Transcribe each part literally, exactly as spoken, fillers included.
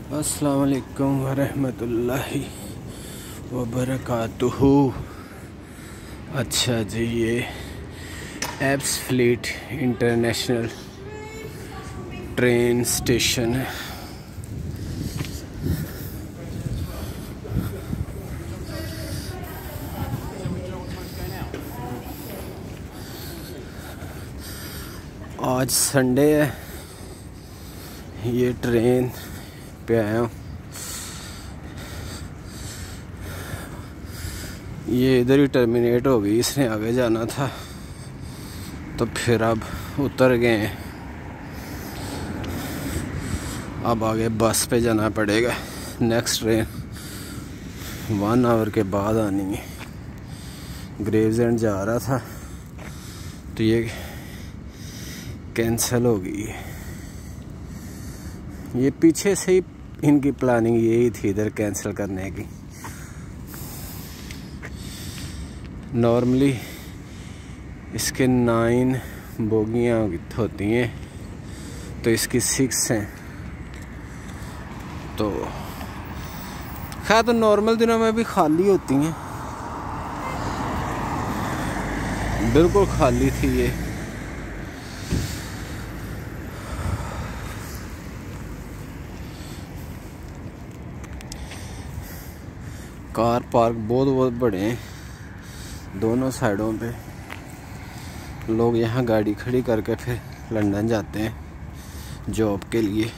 अस्सलाम वालेकुम वरहमतुल्लाहि वबरकातुहू। अच्छा जी, ये Ebbsfleet international train station है। आज संडे है, ये ट्रेन पे आया हूँ। ये इधर ही टर्मिनेट हो गई, इसने आगे जाना था तो फिर अब उतर गए हैं। अब आगे बस पे जाना पड़ेगा। नेक्स्ट ट्रेन वन आवर के बाद आनी है। ग्रेव्सएंड जा रहा था तो ये कैंसिल हो गई है। ये पीछे से ही इनकी प्लानिंग यही थी इधर कैंसिल करने की। नॉर्मली इसके नाइन बोगियाँ होती हैं तो इसकी सिक्स हैं। तो खैर तो नॉर्मल दिनों में भी खाली होती हैं, बिल्कुल खाली थी ये। कार पार्क बहुत बहुत बड़े हैं दोनों साइडों पे। लोग यहाँ गाड़ी खड़ी करके फिर लंदन जाते हैं जॉब के लिए।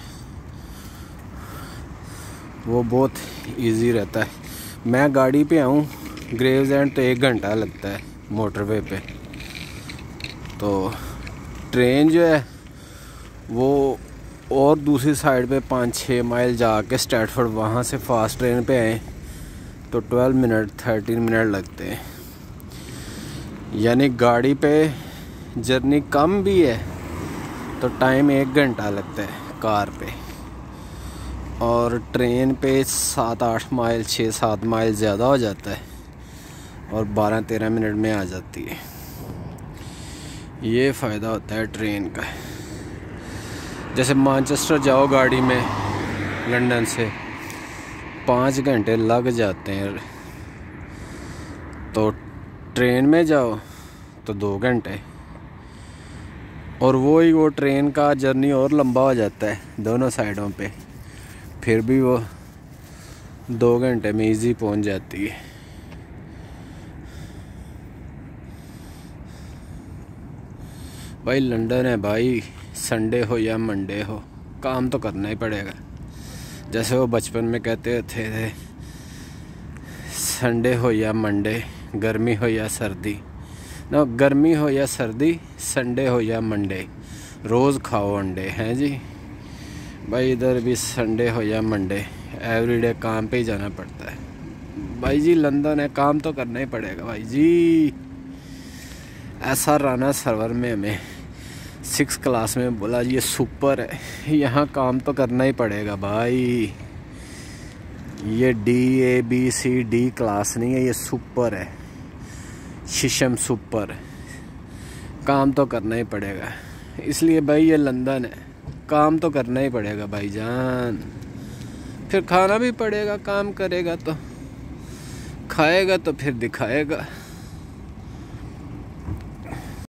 वो बहुत इजी रहता है। मैं गाड़ी पे आऊँ ग्रेव्सएंड तो एक घंटा लगता है मोटरवे पे। तो ट्रेन जो है वो और दूसरी साइड पे पाँच छः माइल जाके स्टैटफोर्ड, वहाँ से फास्ट ट्रेन पे आए तो ट्वेल्व मिनट थर्टीन मिनट लगते हैं। यानी गाड़ी पे जर्नी कम भी है तो टाइम एक घंटा लगता है कार पे, और ट्रेन पे सात आठ माइल छः सात माइल ज़्यादा हो जाता है और बारह तेरह मिनट में आ जाती है। ये फ़ायदा होता है ट्रेन का। जैसे मैनचेस्टर जाओ गाड़ी में लंदन से पाँच घंटे लग जाते हैं, तो ट्रेन में जाओ तो दो घंटे, और वो ही वो ट्रेन का जर्नी और लंबा हो जाता है दोनों साइडों पे। फिर भी वो दो घंटे में इजी पहुंच जाती है। भाई लंदन है भाई, संडे हो या मंडे हो काम तो करना ही पड़ेगा। जैसे वो बचपन में कहते थे, थे संडे हो या मंडे, गर्मी हो या सर्दी, ना गर्मी हो या सर्दी, संडे हो या मंडे, रोज़ खाओ अंडे। हैं जी भाई, इधर भी संडे हो या मंडे एवरीडे काम पे ही जाना पड़ता है भाई जी। लंदन है, काम तो करना ही पड़ेगा भाई जी। ऐसा राना सरवर में हमें सिक्स क्लास में बोला ये सुपर है, यहाँ काम तो करना ही पड़ेगा भाई। ये D A B C D class नहीं है, ये सुपर है, शीशम सुपर। काम तो करना ही पड़ेगा, इसलिए भाई ये लंदन है, काम तो करना ही पड़ेगा भाईजान। फिर खाना भी पड़ेगा, काम करेगा तो, खाएगा तो फिर दिखाएगा।